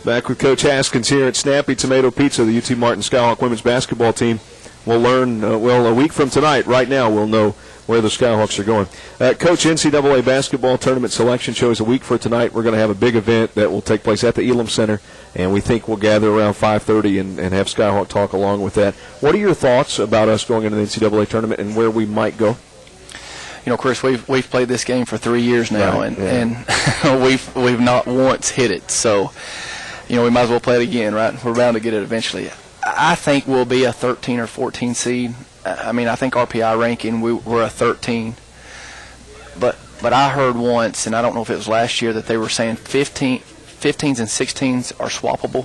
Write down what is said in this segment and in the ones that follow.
Back with Coach Haskins here at Snappy Tomato Pizza. The UT Martin Skyhawk women's basketball team will learn, a week from tonight, right now, we'll know where the Skyhawks are going. Coach, NCAA basketball tournament selection show is a week for tonight. We're going to have a big event that will take place at the Elam Center, and we think we'll gather around 5:30 and have Skyhawk talk along with that. What are your thoughts about us going into the NCAA tournament and where we might go? You know, Chris, we've played this game for 3 years now, right, and we've not once hit it. So, you know, we might as well play it again, right? We're bound to get it eventually. I think we'll be a 13 or 14 seed. I mean, I think RPI ranking, we're a 13. But I heard once, and I don't know if it was last year, that they were saying 15s and 16s are swappable.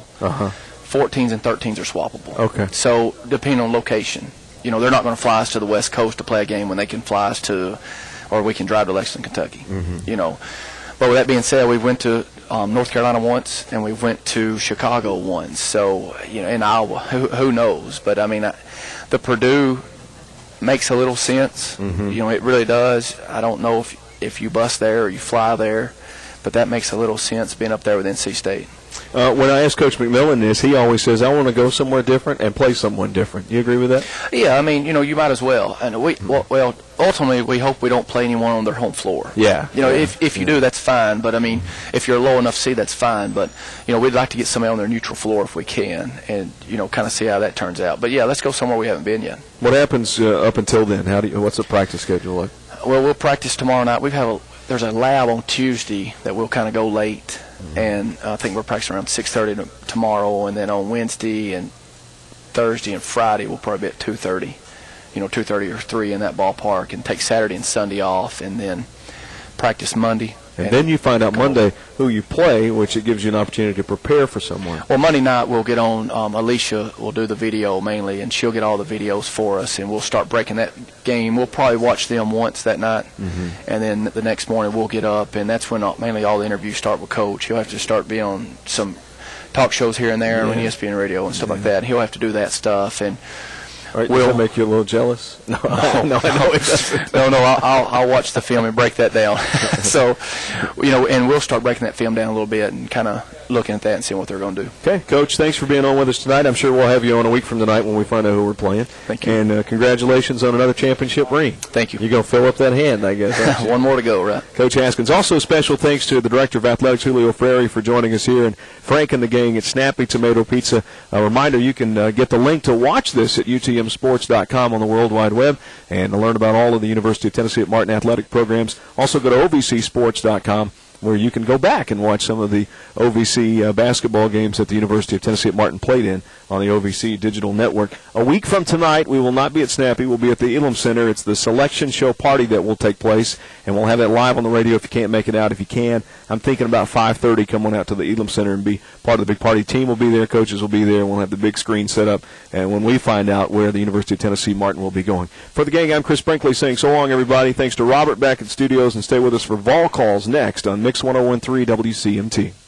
14s and 13s are swappable. Okay. So, depending on location. You know, they're not going to fly us to the West Coast to play a game when they can fly us to, or we can drive to Lexington, Kentucky. You know. But with that being said, we went to North Carolina once, and we went to Chicago once. So, you know, in Iowa, who knows? But, I mean, the Purdue makes a little sense. You know, it really does. I don't know if you bus there or you fly there, but that makes a little sense being up there with NC State. When I ask Coach McMillan this, he always says, I want to go somewhere different and play someone different. You agree with that? Yeah, I mean, you know, you might as well. And well, ultimately, we hope we don't play anyone on their home floor. Yeah. You know, if you do, that's fine. But, I mean, if you're low enough seed, that's fine. But, you know, we'd like to get somebody on their neutral floor if we can and, you know, kind of see how that turns out. But, yeah, let's go somewhere we haven't been yet. What happens up until then? What's the practice schedule like? Well, we'll practice tomorrow night. There's a lab on Tuesday that we'll kind of go late. And I think we're practicing around 6:30 tomorrow, and then on Wednesday and Thursday and Friday we'll probably be at 2:30, 2:30 or 3 in that ballpark, and take Saturday and Sunday off, and then practice Monday. And then you find out Monday who you play, which it gives you an opportunity to prepare for someone. Well, Monday night we'll get on. Alicia will do the video mainly, and she'll get all the videos for us, and we'll start breaking that game. We'll probably watch them once that night, and then the next morning we'll get up, and that's when mainly all the interviews start with Coach. He'll have to start being on some talk shows here and there on ESPN Radio and stuff like that. He'll have to do that stuff, and does that make you a little jealous? No, no, it doesn't. No, I'll watch the film and break that down. So, you know, and we'll start breaking that film down a little bit and kind of looking at that and seeing what they're going to do. Okay, Coach, thanks for being on with us tonight. I'm sure we'll have you on a week from tonight when we find out who we're playing. Thank you. And congratulations on another championship ring. Thank you. You're going to fill up that hand, I guess. One more to go, right? Coach Haskins. Also, special thanks to the Director of Athletics, Julio Frary, for joining us here, and Frank and the gang at Snappy Tomato Pizza. A reminder, you can get the link to watch this at utmsports.com on the World Wide Web and to learn about all of the University of Tennessee at Martin athletic programs. Also, go to ovcsports.com, where you can go back and watch some of the OVC basketball games that the University of Tennessee at Martin played in on the OVC Digital Network. A week from tonight, we will not be at Snappy. We'll be at the Elam Center. It's the selection show party that will take place, and we'll have it live on the radio if you can't make it out. If you can, I'm thinking about 5:30, come on out to the Elam Center and be part of the big party. Team will be there. Coaches will be there. We'll have the big screen set up, and when we find out where the University of Tennessee Martin will be going. For the gang, I'm Chris Brinkley saying so long, everybody. Thanks to Robert back at studios, and stay with us for Vol Calls next on Mix 101.3 WCMT.